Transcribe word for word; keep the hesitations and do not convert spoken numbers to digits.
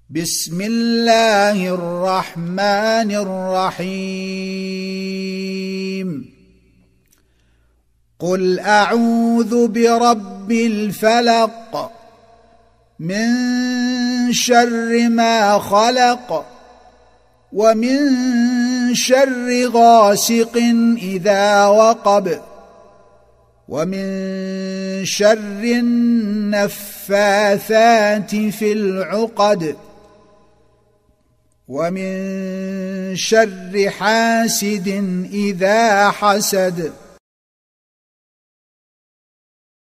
بسم الله الرحمن الرحيم قل أعوذ برب الفلق من شر ما خلق ومن شر غاسق إذا وقب ومن شر النفاثات في العقد ومن شر حاسد إذا حسد